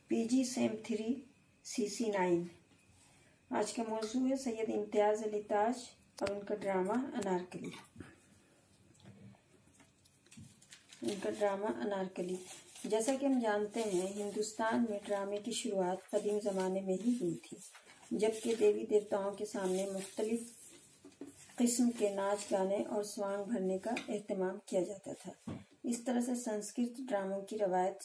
PG same 3 CC9। आज का मौजू है सैयद इम्तियाज अली ताज और उनका ड्रामा अनारकली। जैसा कि हम जानते हैं, हिंदुस्तान में ड्रामे की शुरुआत कदीम ज़माने में ही हुई थी, जबकि देवी देवताओं के सामने मुख्तलिफ किस्म के नाच गाने और स्वांग भरने का एहतमाम किया जाता था। इस तरह से संस्कृत ड्रामों की रवायत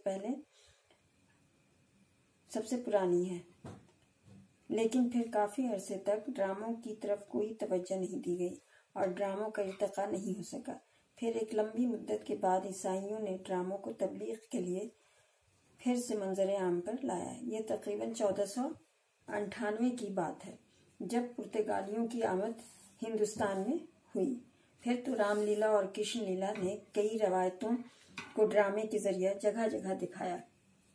सबसे पुरानी है, लेकिन फिर काफ़ी अरसे तक ड्रामों की तरफ कोई तवज्जो नहीं दी गई और ड्रामों का इर्तिका नहीं हो सका। फिर एक लंबी मुद्दत के बाद ईसाइयों ने ड्रामों को तबलीग के लिए फिर से मंजर आम पर लाया। ये तकरीबन 1498 की बात है, जब पुर्तगालियों की आमद हिंदुस्तान में हुई। फिर तो रामलीला और कृष्ण लीला ने कई रवायतों को ड्रामे के जरिए जगह जगह दिखाया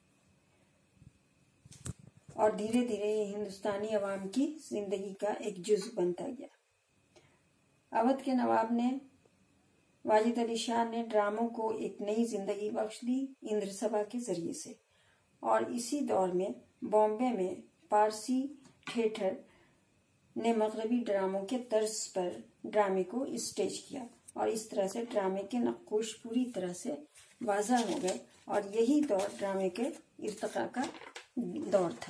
और धीरे धीरे ये हिंदुस्तानी अवाम की जिंदगी का एक जुज़ बनता गया। अवध के नवाब ने वाजिद अली शाह ने ड्रामों को एक नई जिंदगी बख्श दी इंद्र सभा के जरिए से, और इसी दौर में बॉम्बे में पारसी थिएटर ने मगरबी ड्रामों के तर्ज पर ड्रामे को स्टेज किया और इस तरह से ड्रामे के नक्कोश पूरी तरह से वाज़ा हो गए और यही दौर ड्रामे के इर्तिका का दौर था।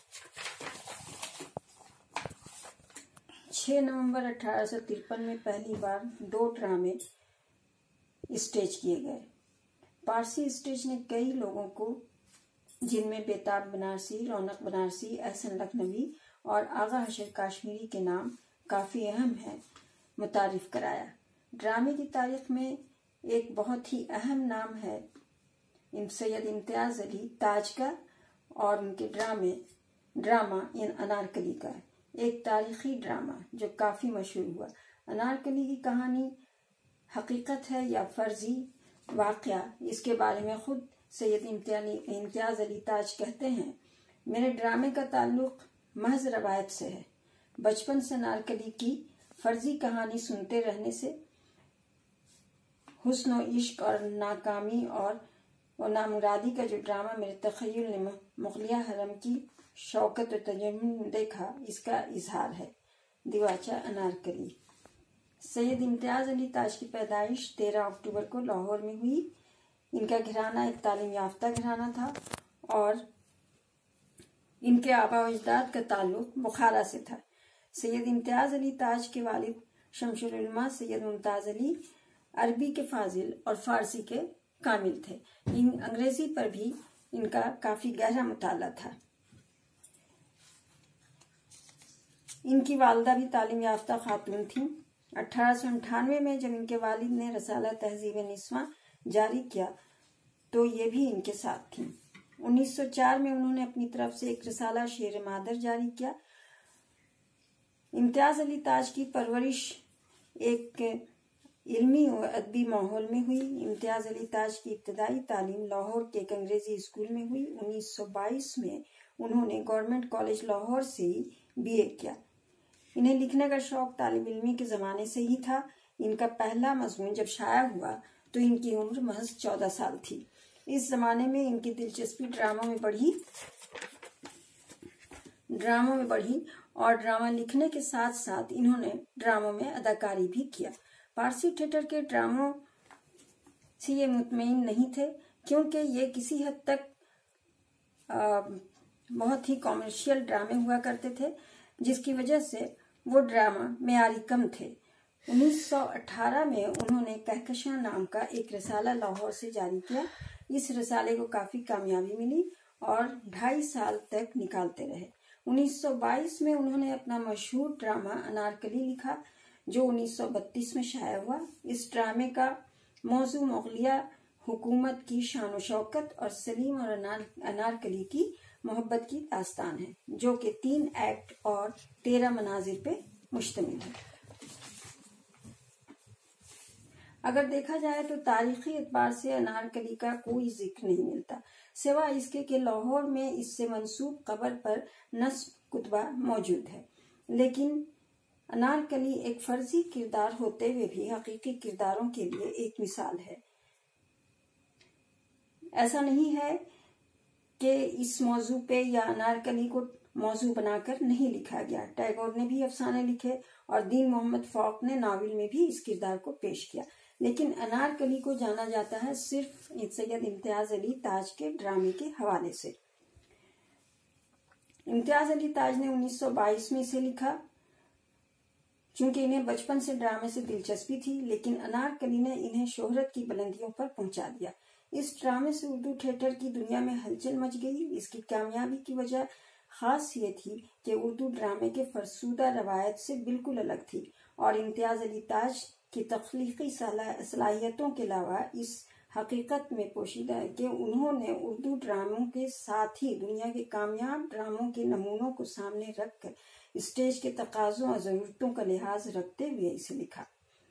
6 नवंबर 1853 में पहली बार 2 ड्रामे स्टेज किए गए। पारसी स्टेज ने कई लोगों को, जिनमें बेताब बनारसी, रौनक बनारसी, एहसन लखनवी और आगा हशर काश्मीरी के नाम काफ़ी अहम है, मुतारिफ कराया। ड्रामे की तारीख में एक बहुत ही अहम नाम है सैयद इम्तियाज अली ताज का और उनके ड्रामा अनारकली का, एक तारीखी ड्रामा जो काफ़ी मशहूर हुआ। अनारकली की कहानी हकीकत है या फर्जी वाक़या, इसके बारे में खुद सैयद इम्तियाज अली ताज कहते हैं, मेरे ड्रामे का ताल्लुक महज रवायत से है। बचपन से अनारकली की फर्जी कहानी सुनते रहने से हुस्न और इश्क और नाकामी और नामुरादी का जो ड्रामा मेरे तख़य्युल ने मुग़लिया हरम की शौकत और तजम्मुन में देखा, इसका इजहार है। दिवाचा अनारकली। सैयद इम्तियाज अली ताज की पैदाइश 13 अक्टूबर को लाहौर में हुई। इनका घराना एक तालीम याफ्ता घराना था और इनके आबा व अजदाद का ताल्लुक बुखारा से था। सैयद इम्तियाज अली ताज के वालिद शमशुल उलमा सैयद मुमताज़ अली अरबी के फाजिल और फारसी के कामिल थे। अंग्रेजी पर भी इनका काफ़ी गहरा मुताला था। इनकी वालदा भी तालीम याफ्ता खातून थीं। 1898 में जब इनके वालिद ने रसाला तहजीब निस्वां जारी किया तो ये भी इनके साथ थीं। 1904 में उन्होंने अपनी तरफ से एक रसाला शेर मादर जारी किया। इम्तियाज अली ताज की परवरिश एक इल्मी और अदबी माहौल में हुई। इम्तियाज अली ताज की इब्तदाई तालीम लाहौर के एक अंग्रेजी स्कूल में हुई। 1922 में उन्होंने गवर्नमेंट कॉलेज लाहौर से ही BA किया। इन्हें लिखने का शौक तालिब इल्मी के ज़माने से ही था। इनका पहला मज़मून जब शाया हुआ तो इनकी उम्र महज 14 साल थी। इस ज़माने में इनकी दिलचस्पी ड्रामों में बढ़ी और ड्रामा लिखने के साथ साथ इन्होंने ड्रामों में अदाकारी भी किया। पारसी थिएटर के ड्रामों से ये मुतमईन नहीं थे, क्योंकि ये किसी हद तक बहुत ही कॉमर्शियल ड्रामे हुआ करते थे, जिसकी वजह से वो ड्रामा मेयारी कम थे। 1918 में उन्होंने कहकशां नाम का एक रसाला लाहौर से जारी किया। इस रसाले को काफ़ी कामयाबी मिली और 2.5 साल तक निकालते रहे। 1922 में उन्होंने अपना मशहूर ड्रामा अनारकली लिखा, जो 1932 में शाया हुआ। इस ड्रामे का मौजू मुग़लिया हुकूमत की शान व शौकत और सलीम और अनारकली की मोहब्बत की दास्तान है, जो कि 3 एक्ट और 13 मनाजिर पे मुश्तमिल है। अगर देखा जाए तो तारीखी एतबार से अनारकली का कोई जिक्र नहीं मिलता, सिवा इसके कि लाहौर में इससे मंसूब कब्र पर नस्ब कुतबा मौजूद है। लेकिन अनारकली एक फर्जी किरदार होते हुए भी हकीकी किरदारों के लिए एक मिसाल है। ऐसा नहीं है कि इस मौजू पे या अनारकली को मौजू बनाकर नहीं लिखा गया। टैगोर ने भी अफसाने लिखे और दीन मोहम्मद फौक ने नावल में भी इस किरदार को पेश किया, लेकिन अनारकली को जाना जाता है सिर्फ सैयद इम्तियाज अली ताज के ड्रामे के हवाले से। इम्तियाज अली ताज ने 1922 में इसे लिखा, चूंकि इन्हें बचपन से ड्रामे से दिलचस्पी थी, लेकिन अनारकली ने इन्हें शोहरत की बुलंदियों पर पहुंचा दिया। इस ड्रामे से उर्दू थिएटर की दुनिया में हलचल मच गई। इसकी कामयाबी की वजह खास ये थी कि उर्दू ड्रामे के फरसूदा रवायत से बिल्कुल अलग थी और इम्तियाज अली ताज की तख्लीकी सलाहियतों के अलावा इस हकीकत में पोशीदा है कि उन्होंने उर्दू ड्रामों के साथ ही दुनिया के कामयाब ड्रामों के नमूनों को सामने रखकर स्टेज के तकाज़ों और ज़रूरतों का लिहाज रखते हुए इसे लिखा।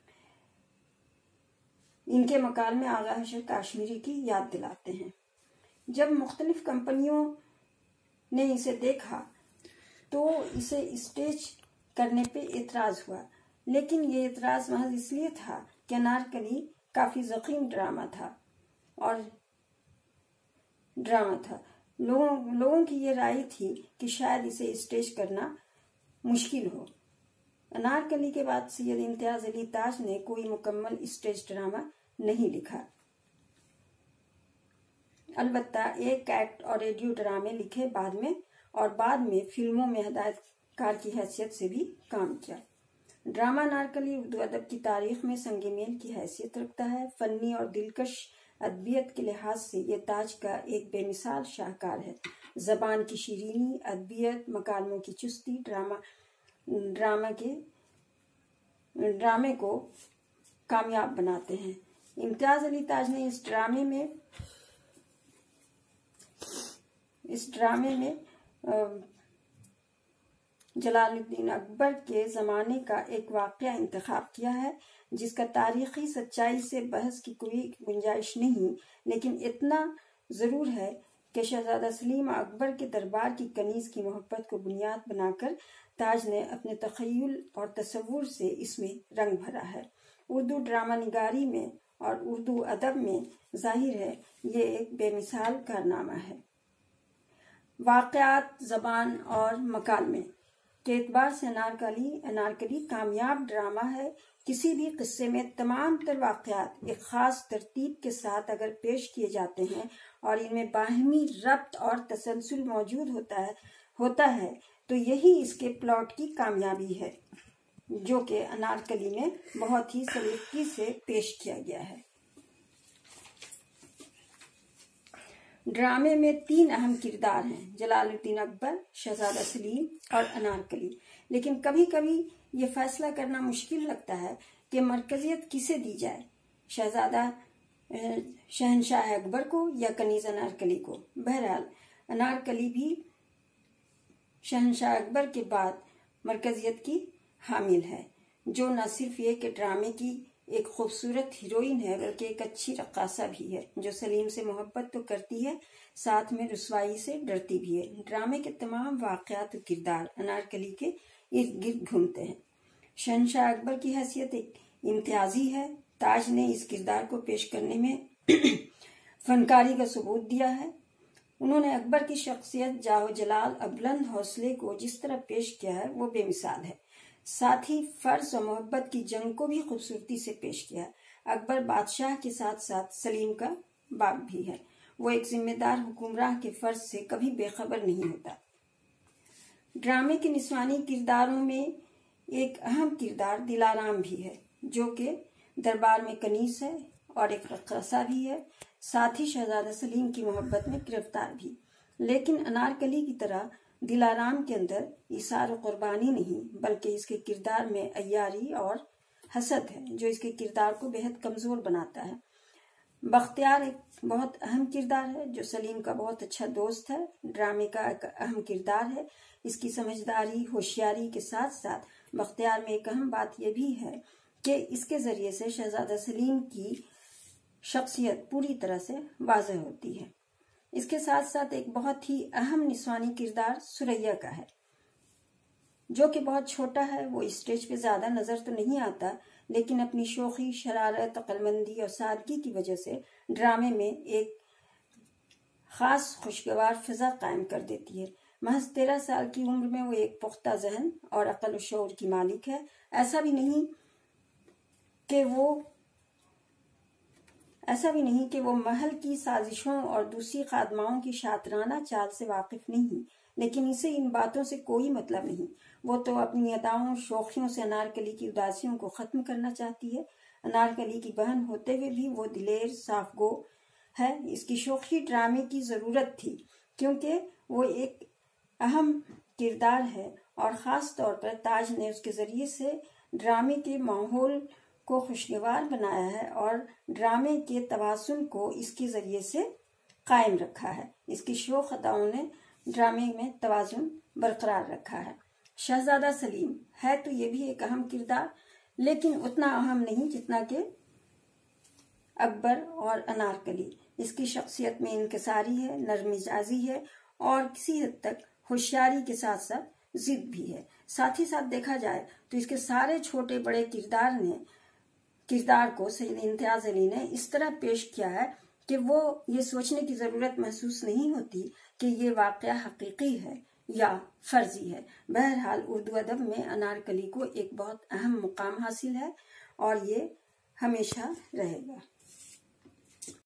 इनके मकाल में आगा हशर काश्मीरी की याद दिलाते हैं। जब मुख्तलिफ कंपनियों ने इसे देखा तो इसे स्टेज करने पे एतराज हुआ, लेकिन ये एतराज महज इसलिए था कि अनारकली काफी ज़ख़ीम ड्रामा था। लोगों की ये राय थी कि शायद इसे स्टेज करना मुश्किल हो। अनारकली के बाद सैयद इम्तियाज अली ताज ने कोई मुकम्मल स्टेज ड्रामा नहीं लिखा। अलबत्ता एक एक्ट और रेडियो ड्रामे लिखे बाद में फिल्मों में हदायतकार की हैसियत से भी काम किया। ड्रामा अनारकली उर्दू अदब की तारीख में संगमेल की हैसियत रखता है। फनी और दिलकश अदबियत के लिहाज से ये ताज का एक बेमिसाल शाहकार है। जबान की शीरीनी, अदबियत, मकालमों की चुस्ती ड्रामे को कामयाब बनाते हैं। इम्तियाज अली ताज ने इस ड्रामे में जलालुद्दीन अकबर के ज़माने का एक वाक़या इंतखाब किया है जिसका तारीख़ी सच्चाई से बहस की कोई गुंजाइश नहीं, लेकिन इतना ज़रूर है कि शहज़ादा सलीम अकबर के दरबार की कनीज़ की मोहब्बत को बुनियाद बनाकर ताज ने अपने तख़य्युल और तसव्वुर से इसमें रंग भरा है। उर्दू ड्रामा निगारी में और उर्दू अदब में ज़ाहिर है ये एक बेमिसाल कारनामा है। वाक़यात, ज़बान और मकालमे के एतबार से अनारकली कामयाब ड्रामा है। किसी भी किस्से में तमाम तर वाक़यात एक ख़ास तरतीब के साथ अगर पेश किए जाते हैं और इनमें बाहमी रब्त और तसलसल मौजूद होता है तो यही इसके प्लॉट की कामयाबी है, जो कि अनारकली में बहुत ही सलीक़ी से पेश किया गया है। ड्रामे में 3 अहम किरदार हैं, जलालुद्दीन अकबर, शहजादा सलीम और अनारकली। लेकिन कभी कभी ये फैसला करना मुश्किल लगता है कि मरकजियत किसे दी जाए, शहनशाह अकबर को या कनीज़ अनारकली को। बहरहाल अनारकली भी शहनशाह अकबर के बाद मरकजियत की हामिल है, जो न सिर्फ ये कि ड्रामे की एक खूबसूरत हीरोइन है बल्कि एक अच्छी रक्कासा भी है, जो सलीम से मोहब्बत तो करती है साथ में रुसवाई से डरती भी है। ड्रामे के तमाम वाक़यात और किरदार अनारकली के इर्द गिर्द घूमते हैं। शहनशाह अकबर की हैसियत एक इम्तियाजी है। ताज ने इस किरदार को पेश करने में फनकारी का सबूत दिया है। उन्होंने अकबर की शख्सियत, जाहो जलाल और बुलंद हौसले को जिस तरह पेश किया है वो बेमिसाल है। साथ ही फर्ज और मोहब्बत की जंग को भी खूबसूरती से पेश किया है। अकबर बादशाह के साथ साथ सलीम का बाप भी है। वो एक जिम्मेदार हुक्मरान के फर्ज से कभी बेखबर नहीं होता। ड्रामे के निस्वानी किरदारों में एक अहम किरदार दिलाराम भी है, जो कि दरबार में कनीस है और एक रक्कासा भी है, साथ ही शहजादा सलीम की मोहब्बत में गिरफ्तार भी। लेकिन अनारकली की तरह दिलाराम के अंदर इसार और कुर्बानी नहीं, बल्कि इसके किरदार में अय्यारी और हसद है, जो इसके किरदार को बेहद कमजोर बनाता है। बख्तियार एक बहुत अहम किरदार है, जो सलीम का बहुत अच्छा दोस्त है। ड्रामे का एक अहम किरदार है। इसकी समझदारी, होशियारी के साथ साथ बख्तियार में एक अहम बात यह भी है कि इसके जरिए से शहजादा सलीम की शख्सियत पूरी तरह से वाज़ेह होती है। इसके साथ साथ एक बहुत ही अहम निस्वानी किरदार सुरैया का है, जो कि बहुत छोटा है। वो स्टेज पे ज्यादा नजर तो नहीं आता, लेकिन अपनी शोखी, शरारत, अक्लमंदी और सादगी की वजह से ड्रामे में एक खास खुशगवार फिजा कायम कर देती है। महज 13 साल की उम्र में वो एक पुख्ता जहन और अक्ल शऊर की मालिक है। ऐसा भी नहीं कि वो महल की साजिशों और दूसरी खादमाओं की शातराना चाल से वाकिफ नहीं, लेकिन इसे इन बातों से कोई मतलब नहीं। वो तो अपनी अदाओं शोखियों से अनारकली की उदासियों को खत्म करना चाहती है। अनारकली की बहन होते हुए भी वो दिलेर साफगो है। इसकी शोखी ड्रामे की जरूरत थी क्योंकि वो एक अहम किरदार है और ख़ास तौर पर ताज ने उसके ज़रिए से ड्रामे के माहौल को खुशगवार बनाया है और ड्रामे के तवाज़ुन को इसके ज़रिए से कायम रखा है। इसकी शोख अदाओं ने ड्रामे में तवाज़ुन बरकरार रखा है। शहजादा सलीम है तो ये भी एक अहम किरदार, लेकिन उतना अहम नहीं जितना कि अकबर और अनारकली। इसकी शख्सियत में इनकिसारी है, नरम मिजाजी है और किसी हद तक होशियारी के साथ साथ जिद भी है। साथ ही साथ देखा जाए तो इसके सारे छोटे बड़े किरदार को सैयद इम्तियाज अली ने इस तरह पेश किया है कि वो ये सोचने की जरूरत महसूस नहीं होती कि ये वाकया हकीकी है या फर्जी है। बहरहाल उर्दू अदब में अनारकली को एक बहुत अहम मुकाम हासिल है और ये हमेशा रहेगा।